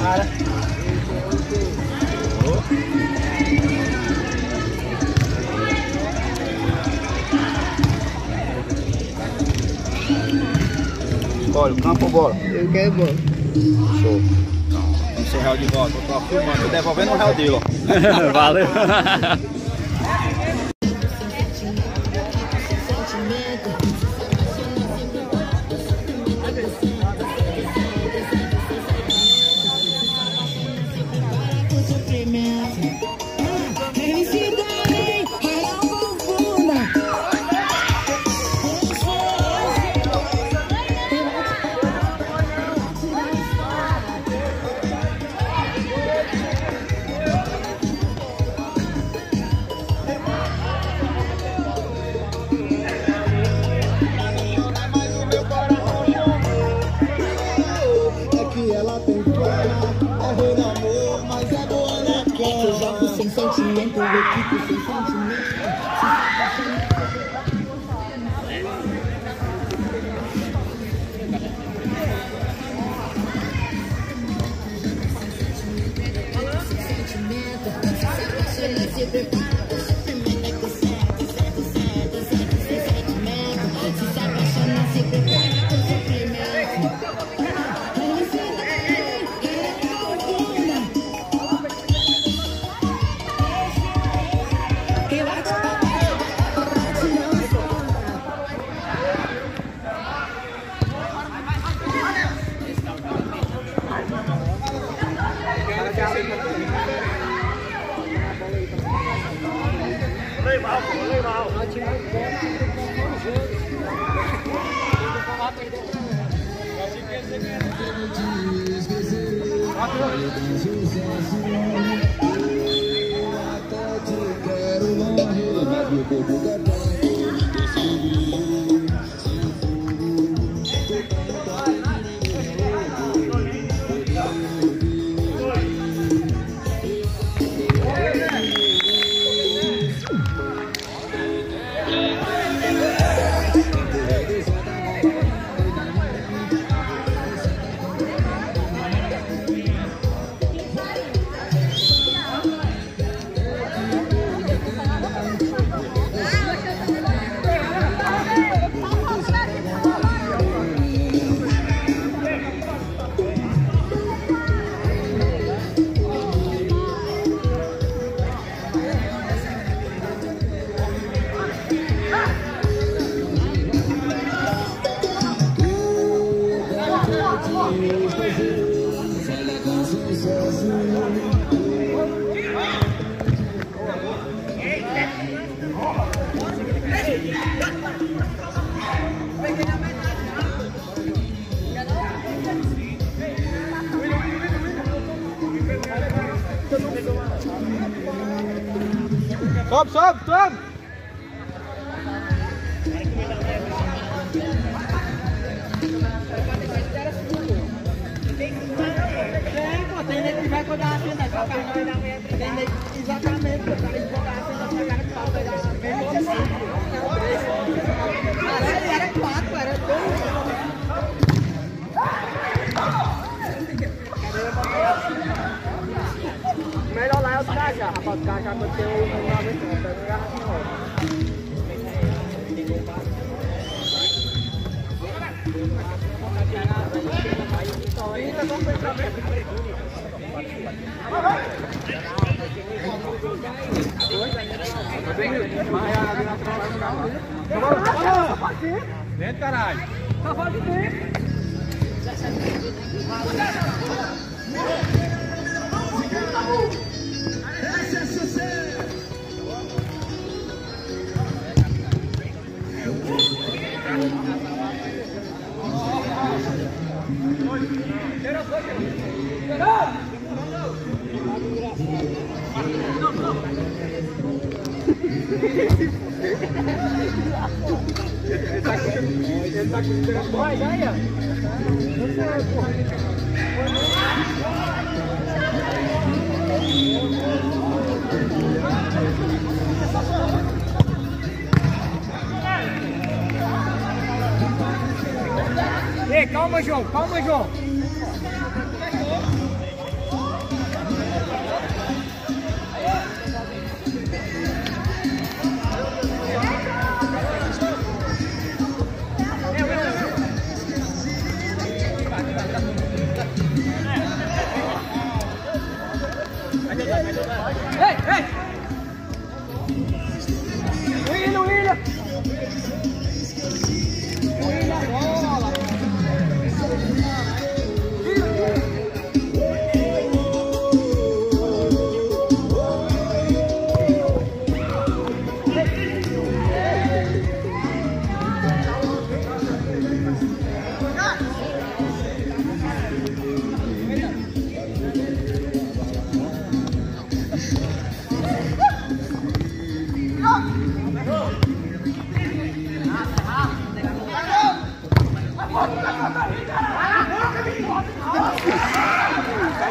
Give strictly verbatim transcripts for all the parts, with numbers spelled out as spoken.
Para. Olha, o campo ou bola? Eu quero bola. Show. Vamos ser réu de volta. Eu tô filmando, tô devolvendo o réu dele, ó. Valeu. Sentimento, equipe sem sentimento. Se prepara, sofrimento, certo, certo, certo, certo, sem sentimento. Se se apaixona, se prepara pro sofrimento. Lê mal, lê mal. Sobe, sobe, sobe! Tem gente que vai quando a cena pra cá, tem gente exatamente pra cara de jogar a cena pra cara de pau, vai dar mesmo assim. Era quatro, era dois. Melhor lá é os cajá, rapaz, os cajá quando tem o regulamento, pega o garrafinho rosa. Dentro, caralho. Tá fora de dentro. Vai, ganha! Ei, calma, João, calma, João.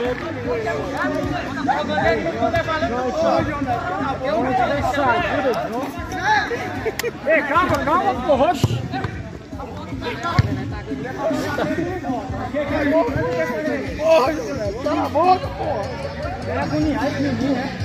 Ei, calma, calma, porra. Porra, tá na boca, porra. É agoniar esse menino, né?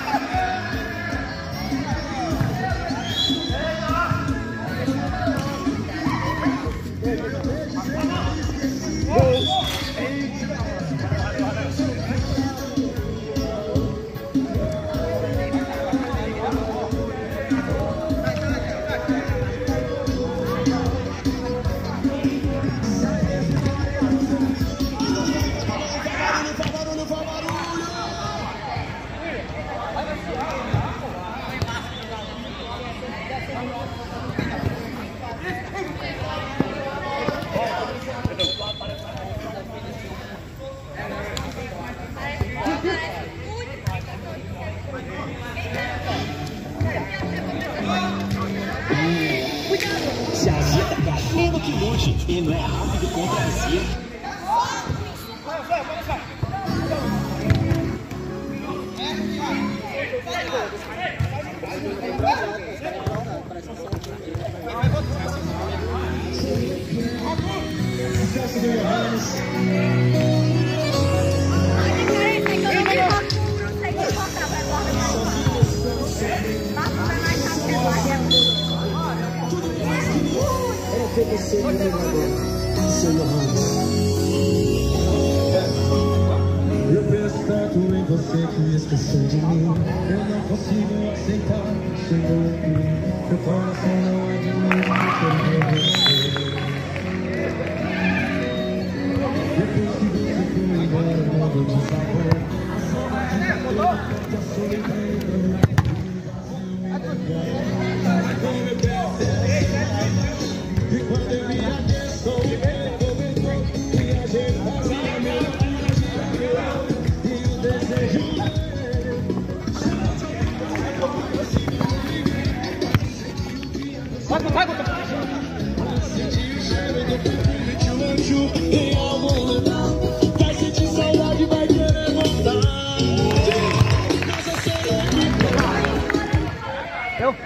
Se agita, cara, mesmo que longe, e não é rápido contra a Zia. Eu penso tanto em você que esqueceu de mim. Eu não consigo aceitar. Chegou aqui, meu coração não admite perder você. Depois que você foi embora, o mundo desabou. A saudade mudou, a solidão entrou. E quando eu me adesso, ele comentou que a gente fazia melhor. E o desejo dele. Vai, vai, vai. Senti o cheiro do perfume de um anjo em algum lugar. Vai sentir saudade, vai querer voltar. Mas eu sei que Eu?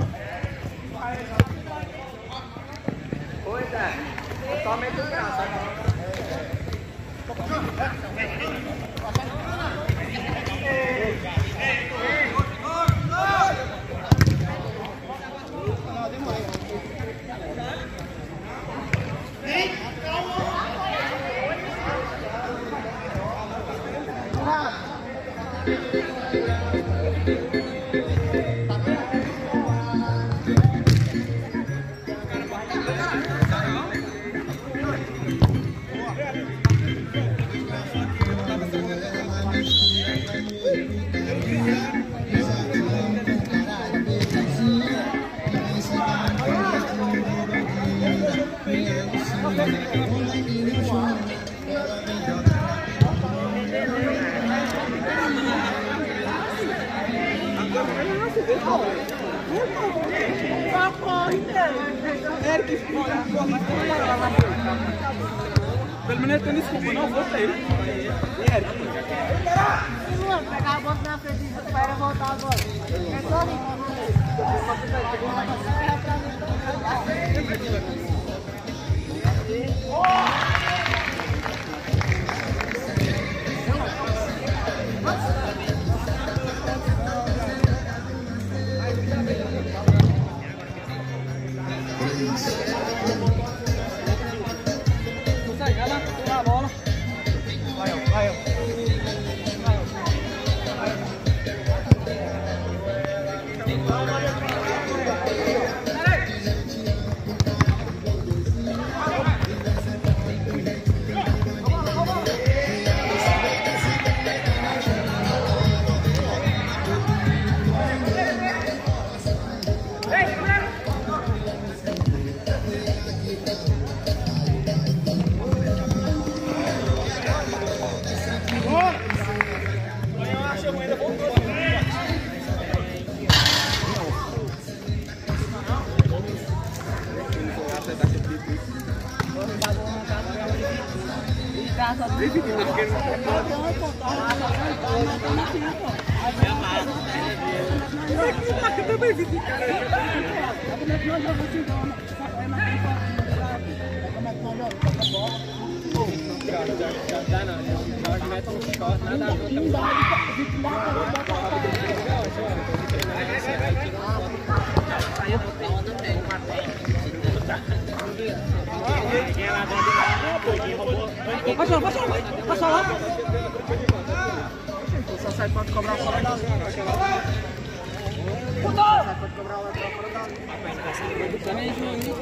Pelo menos ele tem desculpa, não vou sair. E Eric? Mano, pegar a bola na frente e espera voltar agora. É só ali. Sai, vai lá, pegar a bola. Vai, ó, vai, ó. Passa lá, passa lá, passa lá. Só sai para cobrar fora da linha. Sai para cobrar lá fora da linha. Também, Juninho.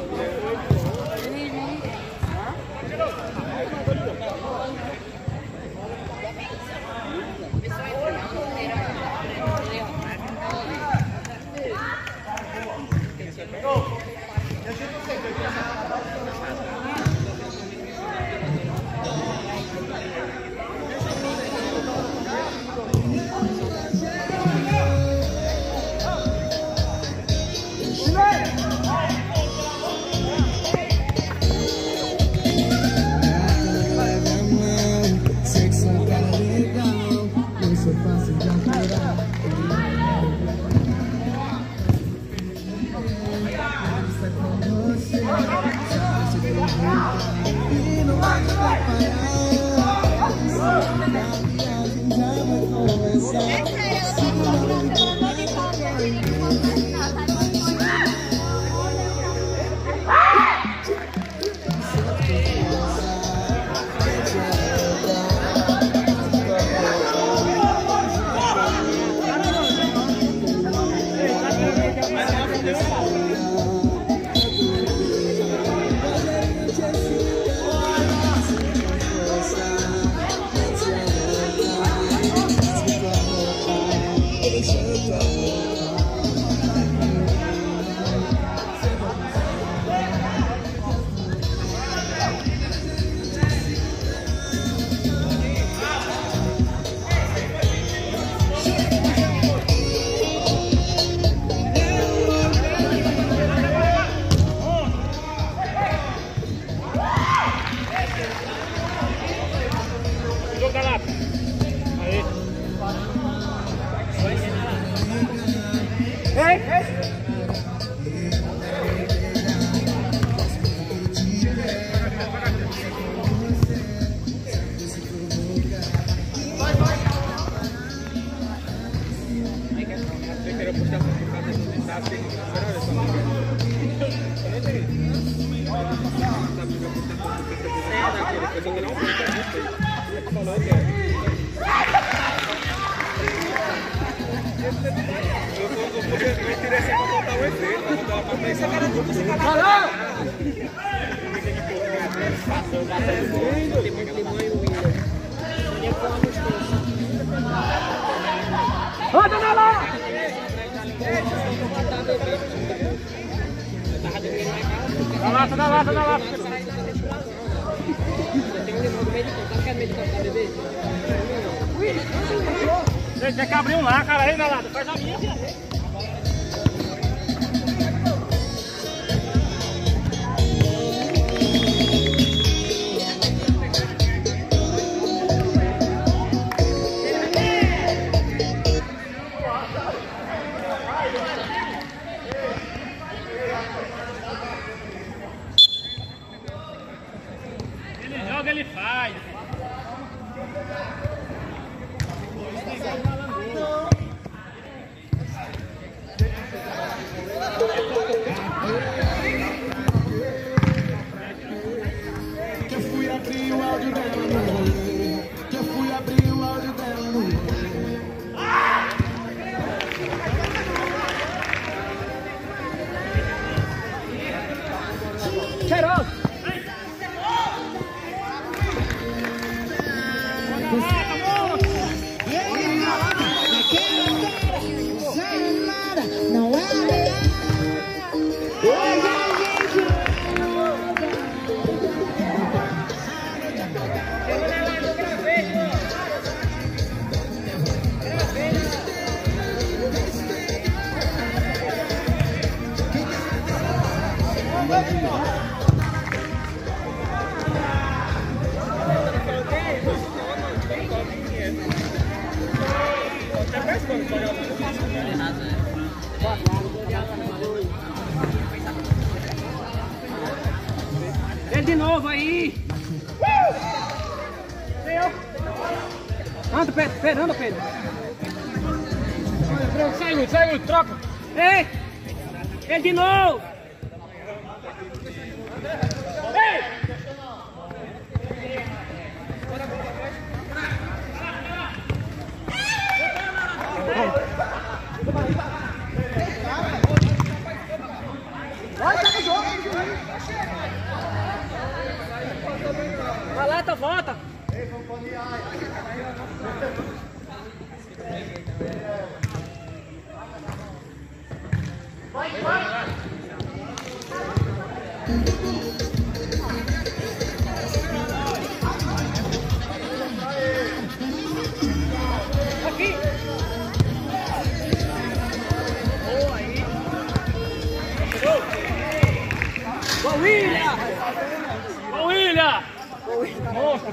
Anda na lá! Tá lá, tá lá, tá lá. Gente, tem que abrir um lá, cara. Aí, Nalada, faz a minha. Ele joga, ele faz. Eu fui abrir o áudio dela no rolê. Eu fui abrir o áudio dela no rolê. Cheiroso! Não é Ele de novo aí. Anda, Pedro, Pedro, anda, Pedro. Sai, Lúcio, sai, Lúcio, troca. Ei! Ele de novo. Ei! Alerta, volta! Vai, vai! Aqui! Boa aí! Boa, William! Boa, William! Monstro!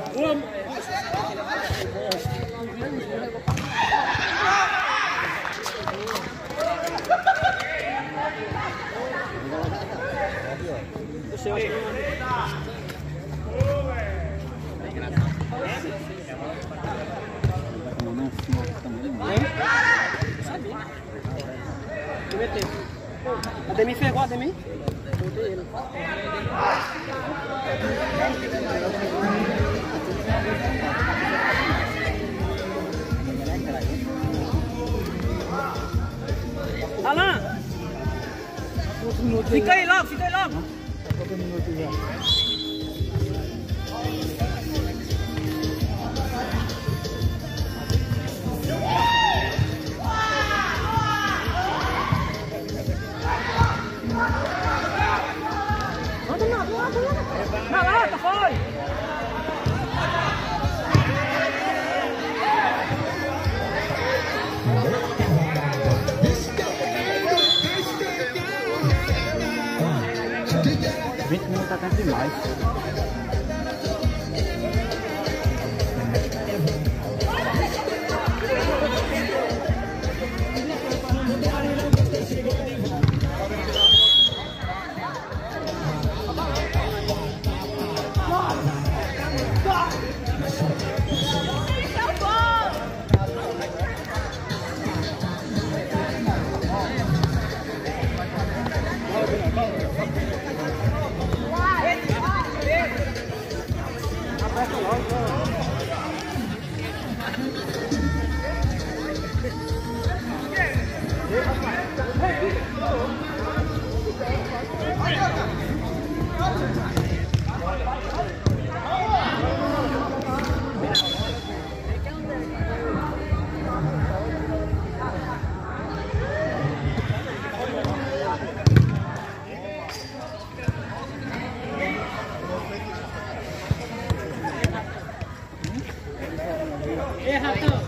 A Demi pegou, a Demi? Botei ele. Alan! Fica aí logo, fica aí logo! Na lata, foi! vinte minutos tá tempo demais. Ei, ratão!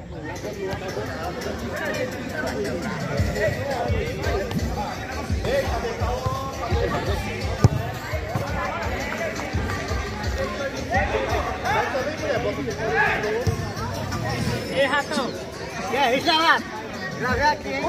Ei, ratão! E aí, gelado? Gravei aqui, hein?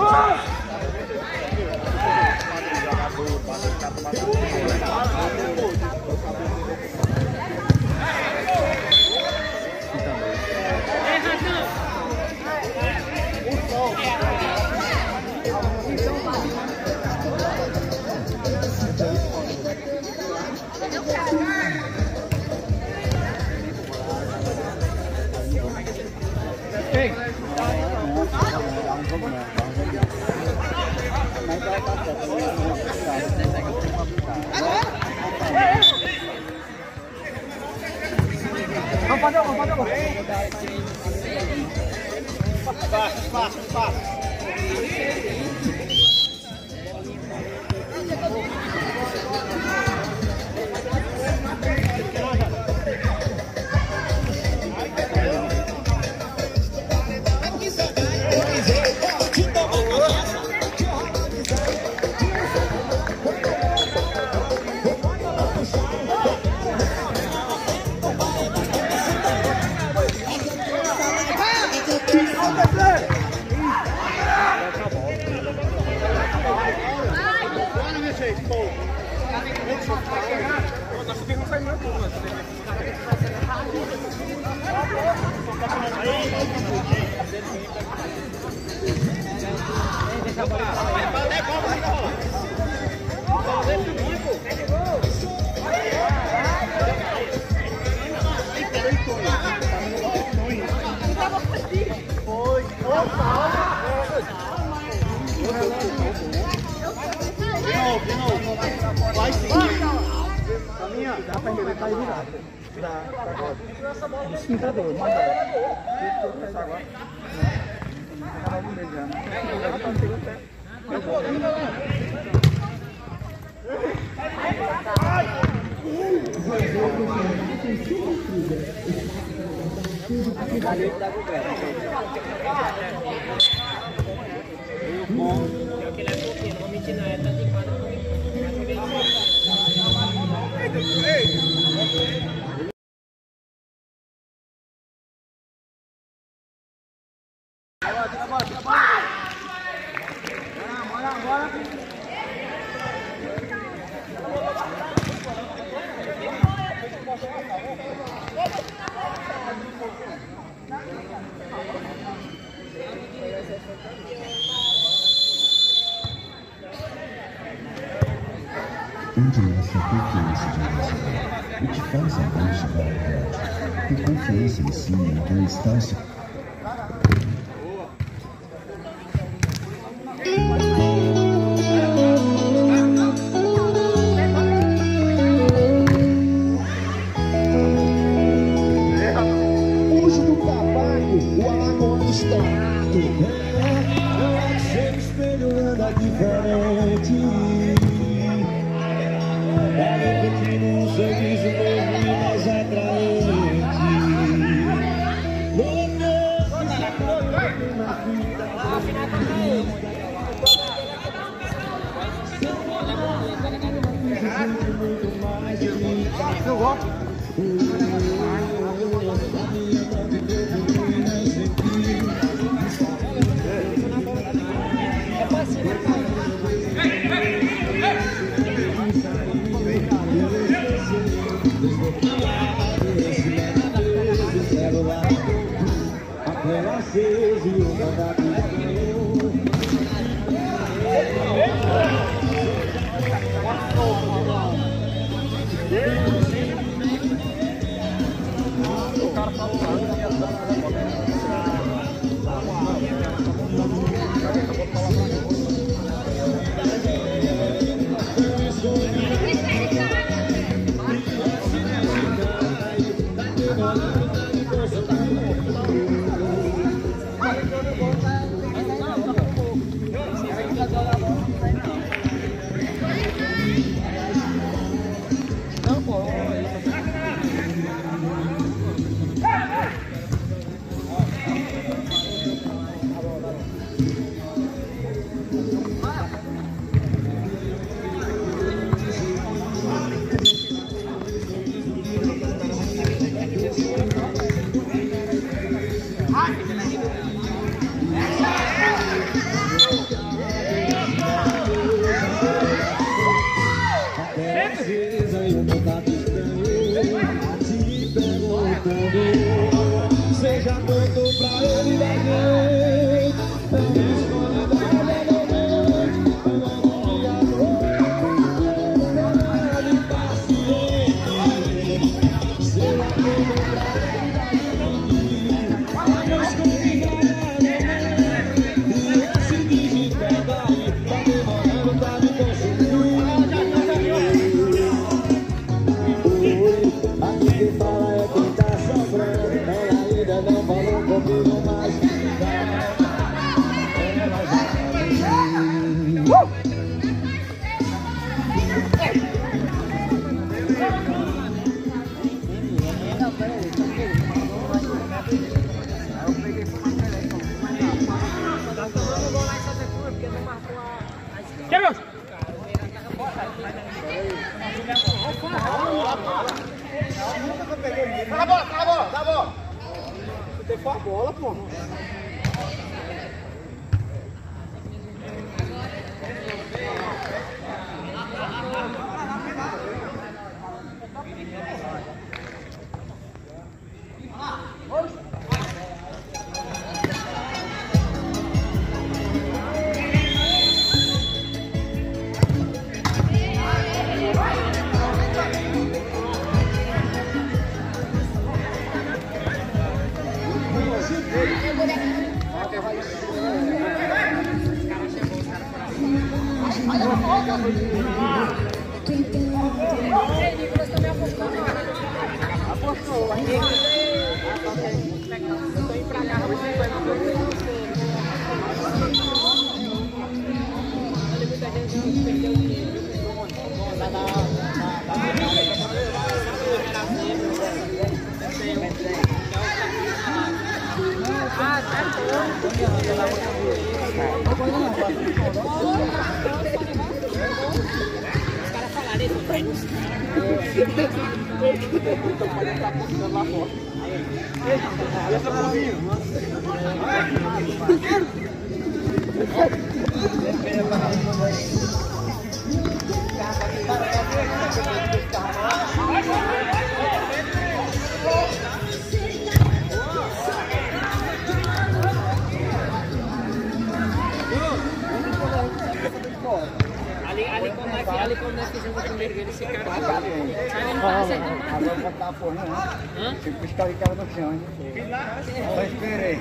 Vamos fazer, vamos fazer, vamos fazer. Passa, passa, passa. Dá pra entender, tá aí virado. Dá, agora. Sim, tá doido, mas dá. Deixa eu começar agora. Não, não vai já. Ela tá pegando o pé. Ali tá coberto. Bom. Aquele é pouquinho, não vou mentir não, é tá de quadro. Onde nasce a confiança de você? O que faz alguém chegar ao pódio? Ter confiança em si, em acreditar se... Puxo do cavalo, o alagoano estourado. É, seu espelho anda diferente. Ela continua um sorriso novo e mais atraente. Eu gosto. Você já contou pra ele da gente. Dá a bola, dá a bola, dá a bola. Você tem que pôr a bola, pô. Ali, ali quando nós, ali quando nós fizemos o primeiro gol, esse cara sai não tá acertando. Agora vai estar por não. Hã? Tem que estar de cara no chão, hein? Só esperei.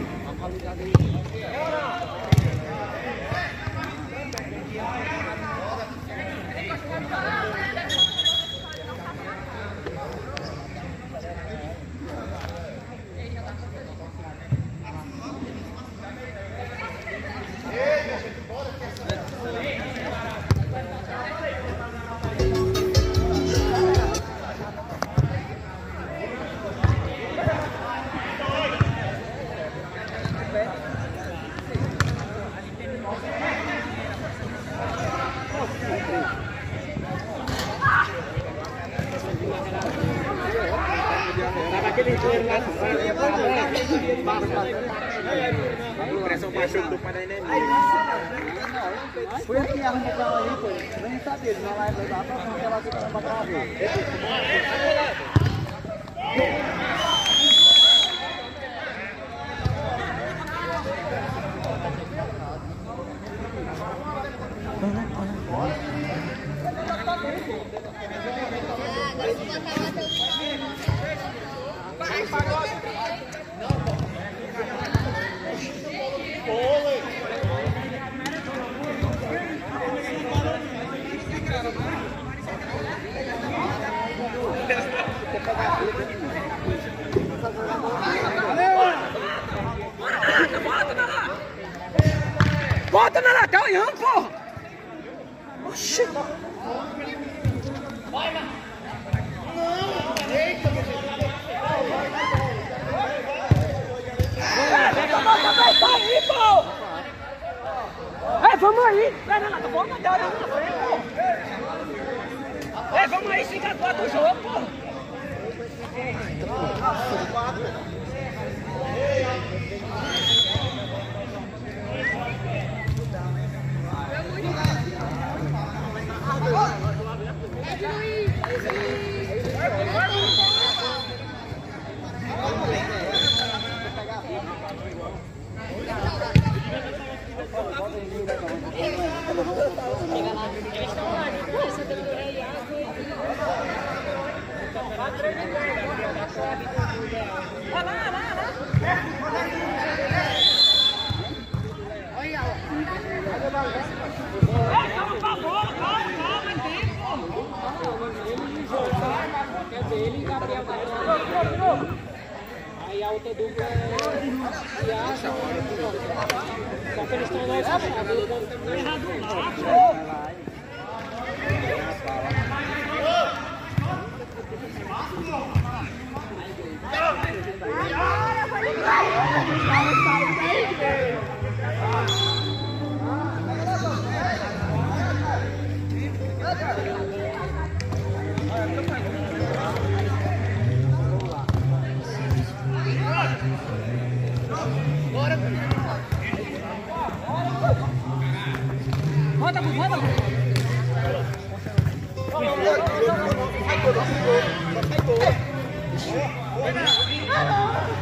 Pressão baixou do pai da inimiga. Foi assim, arrumou pra ela aí, pô. Eu nem sabia, na live lá, pra frente ela fica pra cá ver. Bota na lá, tá olhando, porra! Oxi! Aí, pô! É, vamos aí! Vai lá, tá bom, tá olhando na frente, pô! É, vamos aí, fica quatro o jogo, pô! Aí a outra dupla é Iacha, só que eles estão lá errado lá. Roda, roda, roda.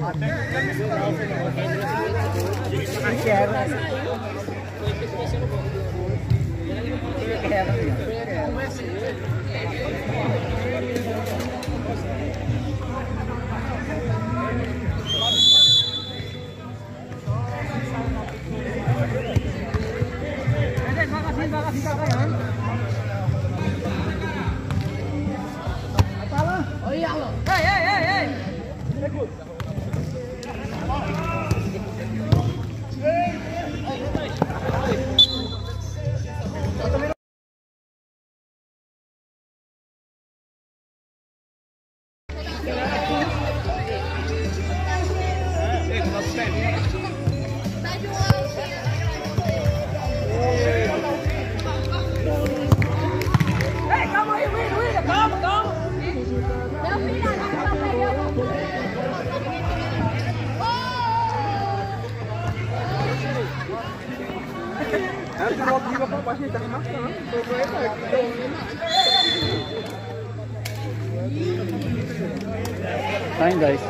Tá em dez.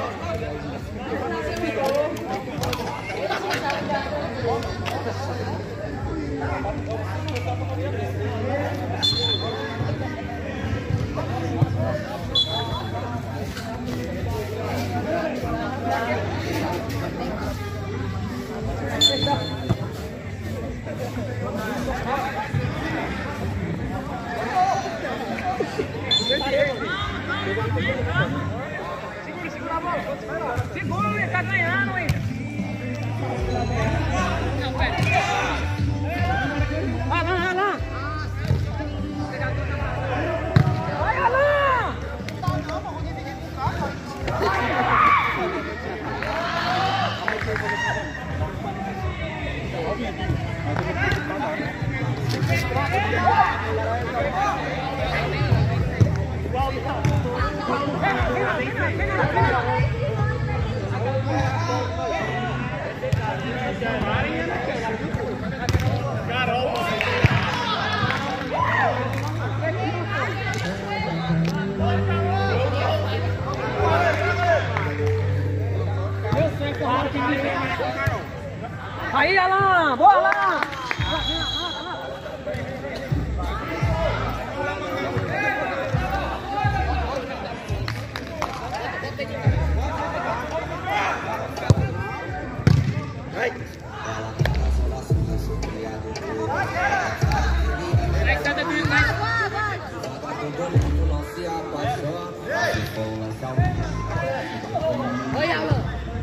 Segura, Luiz, tá ganhando ainda. Não, pera. Alan, Alan. Vai, Alan. Aí, Alan! Boa, Alan! Oi, Alan!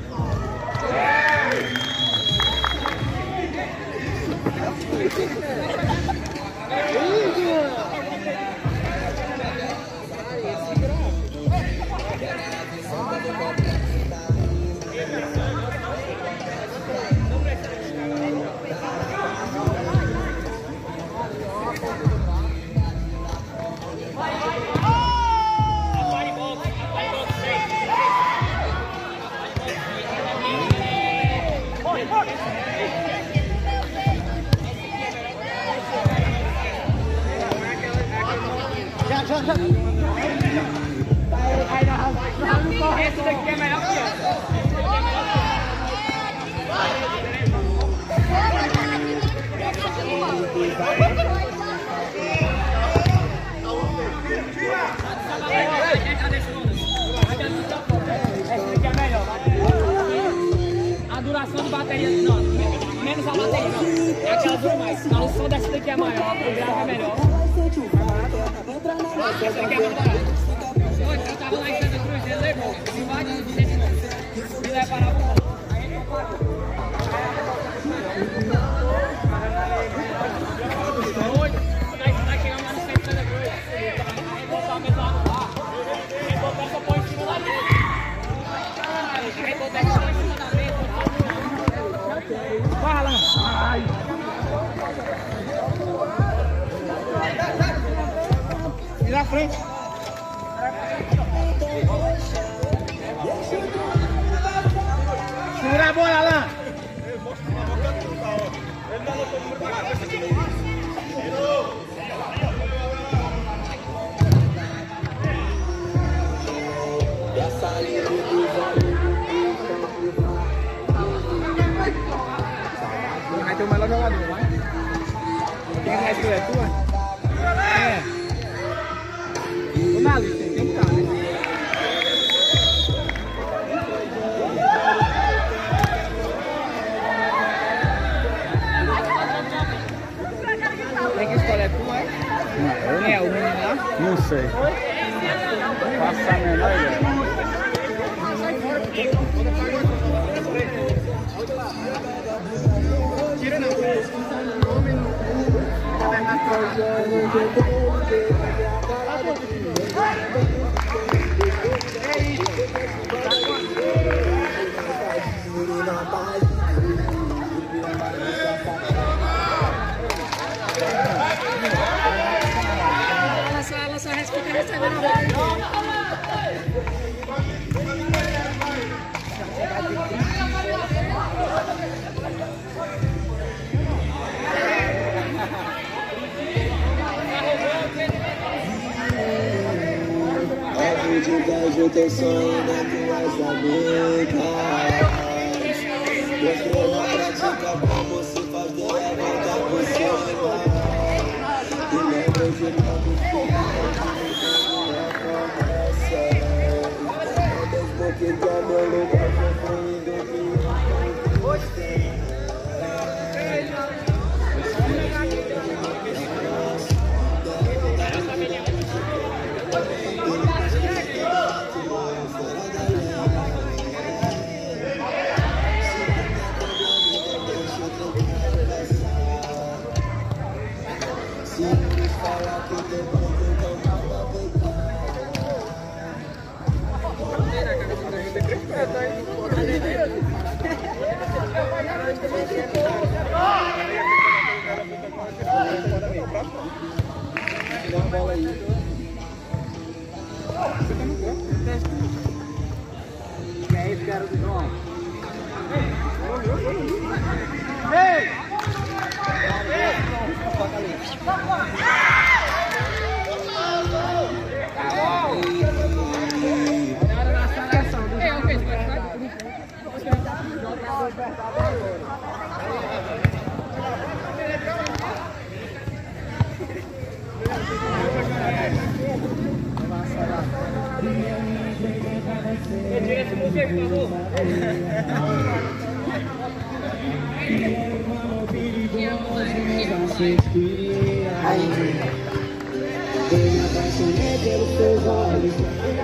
Já, já, já. Esse daqui é melhor que esse. Esse daqui é melhor. A duração de bateria, não, menos a bateria, não. É aquela dura mais. A som dessa daqui é maior, o grave é melhor. Esse daqui é mais barato. Eu tava lá em Santa Cruz, ele levou. Se vai, se vai parar o pão. Fala! Ai! E na frente! Segura a bola, Alan! Essa linha do sei. Faça a menor ideia. Tira não. Ela só, ela só respeita recebendo a bola. Hoje eu tô sonhando com as amigas. Mostrou na prática como se faz dela voltar por cima. E lembro de novo porque de amor no coração foi indo que você. Retira esse museu, por favor. Eu me apaixonei pelos teus olhos.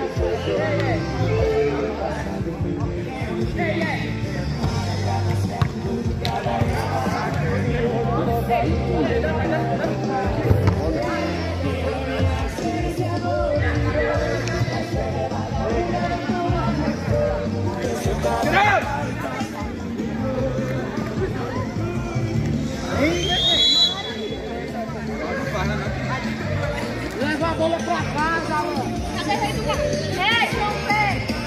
Leva a bola pra casa, mano. Cadê o rei do carro? Ei, João Pedro!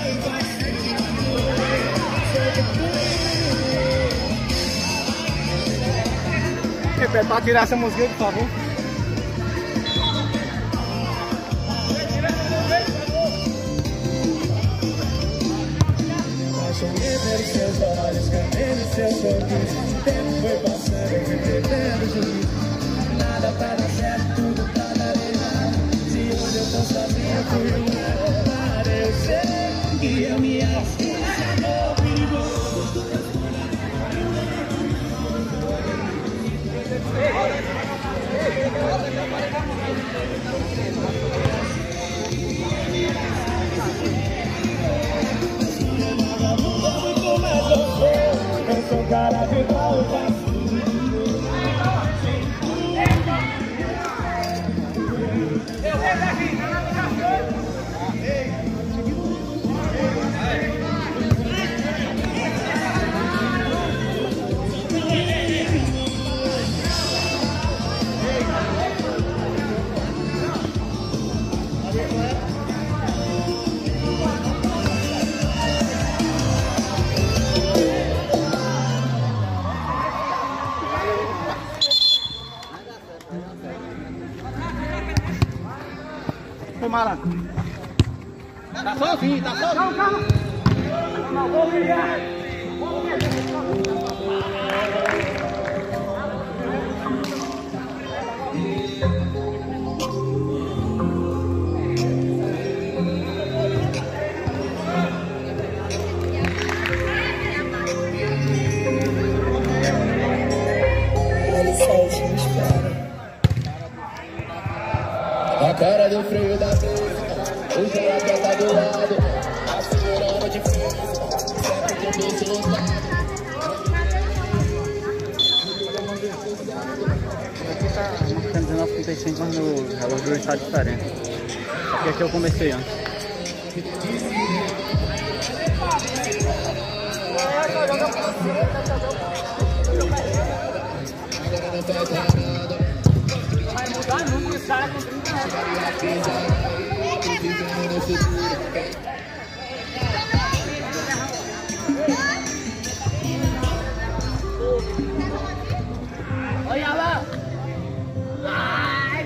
Pede pra tirar essa música, por favor. Apaixonei pelos seus olhos, canei no seu sorriso. O tempo foi passando, eu fui perdendo o juízo. Nada pra dar certo, tudo pra dar errado. Se hoje eu tô sozinho, fui um errado. Eu sei que eu me acho esse amor perigoso. Eu sou cara de pau, eu faço Mala. Tá sozinho, tá sozinho. Calma, calma. Não, vou ligar. Cara do freio da música, o gelador tá do lado, acelerando de frente, sempre com o bicho lutado. Aqui tá marcando dezenove e trinta e cinco, mas no relógio do está diferente. Aqui é que eu comecei antes. Vai mudar nunca, os caras com trinta anos. Olha lá! Ai!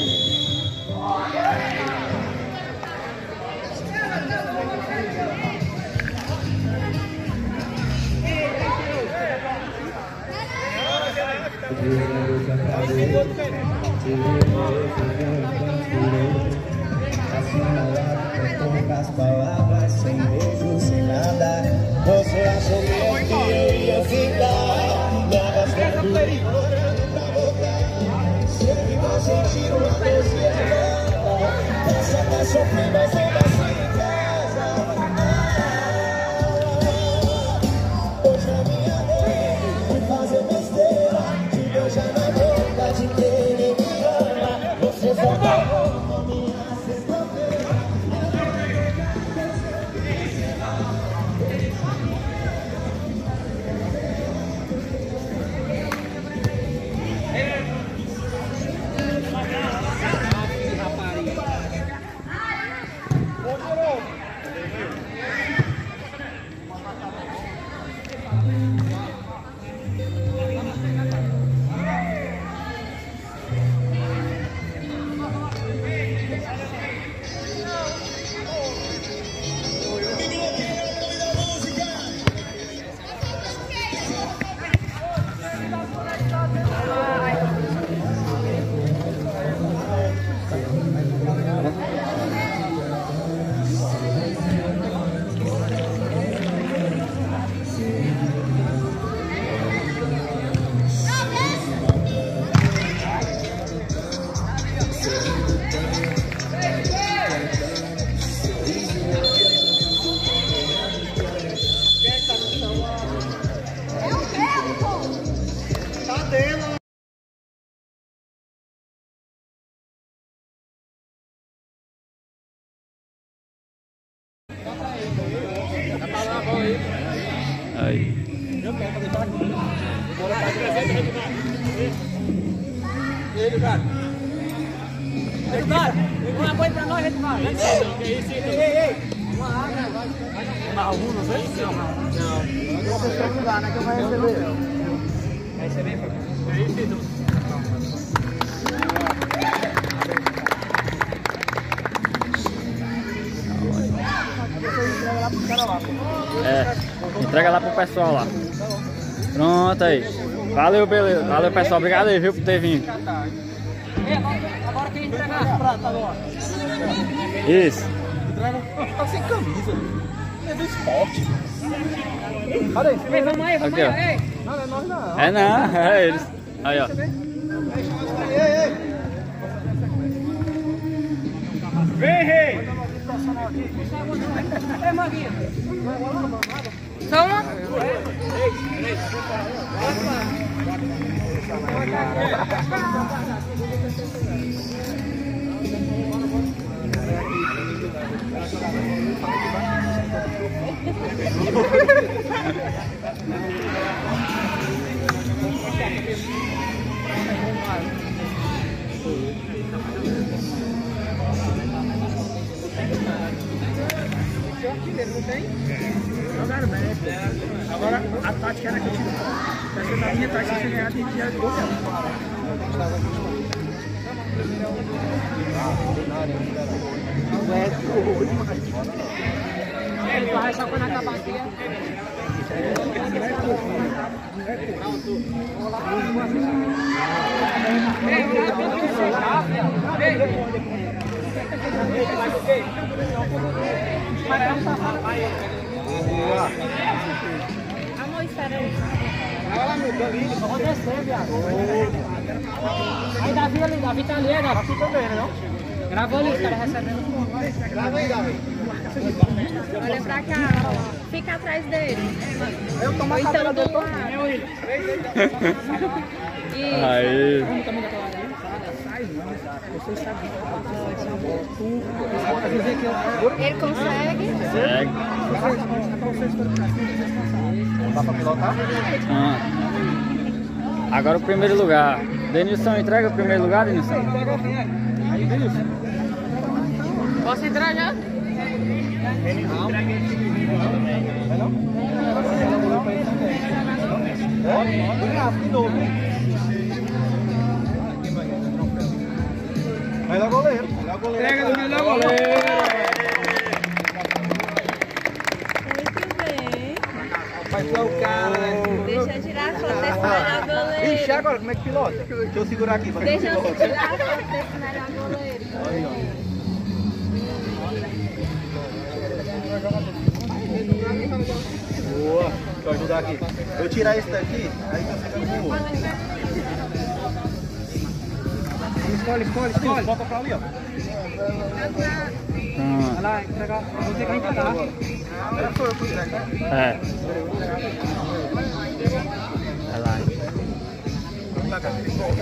As palavras sem beijo, sem nada. Você achou mesmo que eu ia ficar? Novas olhando pra voltar. Sempre vou sentir uma terceira. Essa tá sofrendo, mas ainda assim em casa. Hoje é minha vez de fazer besteira, de beijar na boca de quem me ama. Você só tá aí. Eduardo, uma coisa pra nós, Eduardo. Ei, ei, uma água. Uma alguma, não sei? Não, não. Não, você vai mudar, né? Que eu vou receber. Vai receber? É isso, então. É, entrega lá pro pessoal lá. Pronto aí. Valeu, beleza. Valeu, pessoal. Obrigado aí, viu, por ter vindo. Agora quem entregar as pratas agora? Isso. Tá sem camisa. É do esporte. Olha aí. Ei, vamos aí, vamos Aqui, ó. aí. Ei. Não, não é nós não. É não, é eles. Aí, ó. Ei, ei. Vem, rei! Ei, Maguinha! Só uma? Não tem? Jogaram bem. Agora a tática era que eu tive. Essa na minha tática tinha ganhado e tinha gol. Ele vai só quando acabar aqui. Amor, espera aí. Vou descer, viado. Aí Davi ali, Davi tá ali, Davi também, né? Gravou ali, os caras recebendo. Grava aí, Davi. Olha pra cá, ó. Fica atrás dele. Eu tomo a Ou cadeira então dele. do lado. Isso. Aí. Ele consegue. Segue. Dá pra pilotar? Ah. Agora o primeiro lugar. Denilson entrega o primeiro lugar, Denilson? Aí, Denilson. Posso entrar já? De novo. Melhor goleiro. Melhor goleiro. Pega do melhor goleiro. Muito bem. Vai ser o cara. Deixa eu tirar a foto desse melhor goleiro. Ixi, agora como é que pilota? Deixa eu segurar aqui. Pra Deixa eu pilota. tirar a foto desse melhor goleiro. Aí, ó. Boa. Deixa eu ajudar aqui. Eu tirar esse daqui, aí você pega o outro. Escolhe, escolhe, escolhe. Volta pra ali, ó. Pronto. Vai lá, entregar. Você quer entregar. Era só eu que entrego, né? É. Vai lá. Vamos lá, cara.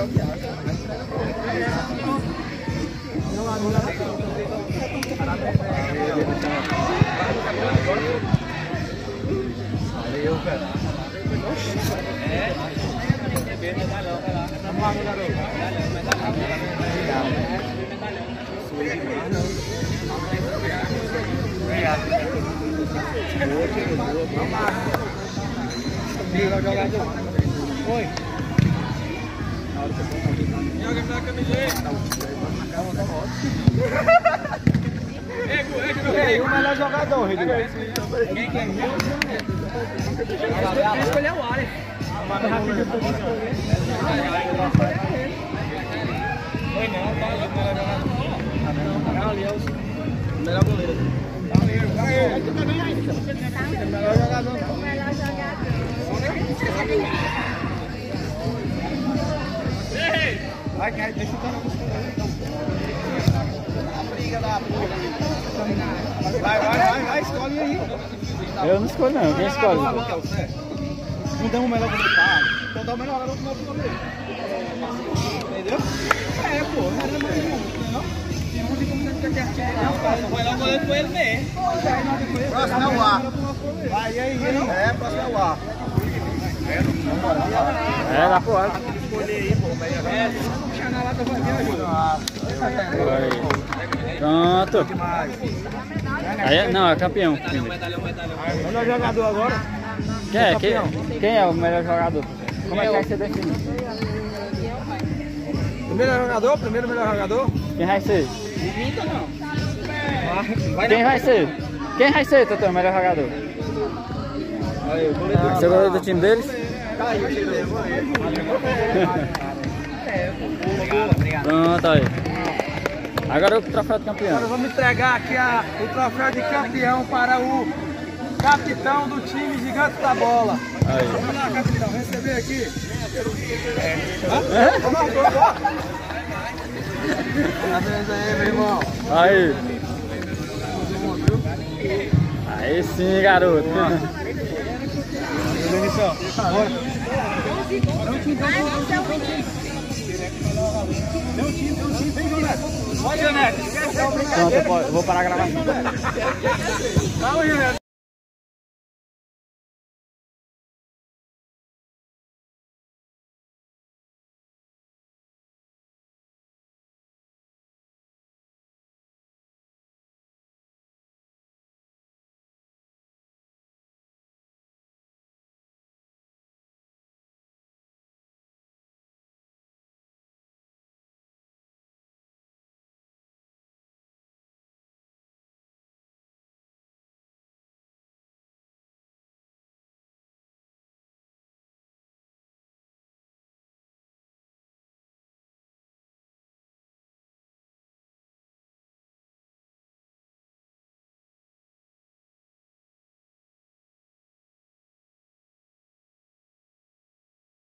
Valeu, velho. Vamos lá, meu garoto. Obrigado. Vamos lá. Liga o jogador. Oi. Joga na camiseta. Ei, o melhor jogador, Rodrigo. Quem que é? Escolher o Alex. Oi, não, tá ali, é o melhor goleiro. Valeu, valeu. Melhor jogador. Melhor jogador. Vai, que deixa eu dar na busca. A briga da porra. Vai, vai, vai, vai, escolhe aí. Eu não escolho não, quem escolhe? Não deu o melhor goleiro, tá? Então dá o melhor garoto no goleiro. Entendeu? É, pô, não era mais um, não? Não tem como você ter artilheiro. Não, cara, o melhor goleiro foi ele mesmo. Próximo é o A. Vai, e aí, é, próximo é o A. É, dá pro ar. Escolher aí, pô, melhor. É, puxar na lata vai me ajudar. Aí. Pronto. Aí, é- não, é campeão. Melhor jogador agora. Quem é? Quem, quem é o melhor jogador? Como é que vai ser definido? Primeiro jogador, primeiro melhor jogador. Quem vai ser? Quem vai ser? Quem vai ser, Totão, o melhor jogador? Aí, o goleiro. Vai ser o goleiro do time deles? Tá aí, o time dele. Pronto, aí. Agora o troféu de campeão. Agora vamos entregar aqui a, o troféu de campeão para o capitão do time Gigante da Bola. Aí. Vamos lá, capitão, receber aqui. É? Vamos lá, vamos lá. Parabéns aí, meu irmão. Aí. Aí sim, garoto. Demissão. Deu um time, deu um time, vem, Jonete. Vai, Jonete. Pronto, eu, posso- eu vou parar a gravação. Calma, Jonete.